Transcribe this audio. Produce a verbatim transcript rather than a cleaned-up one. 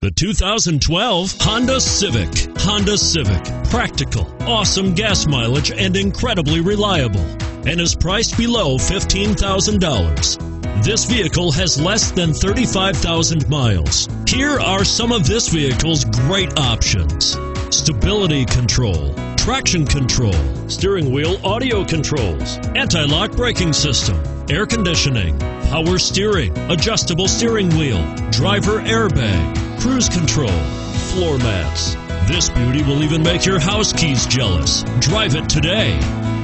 The two thousand twelve Honda Civic. Honda Civic. Practical, awesome gas mileage, and incredibly reliable. And is priced below fifteen thousand dollars. This vehicle has less than thirty-five thousand miles. Here are some of this vehicle's great options: stability control, traction control, steering wheel audio controls, anti-lock braking system, air conditioning, power steering, adjustable steering wheel, driver airbag, cruise control, floor mats. This beauty will even make your house keys jealous. Drive it today.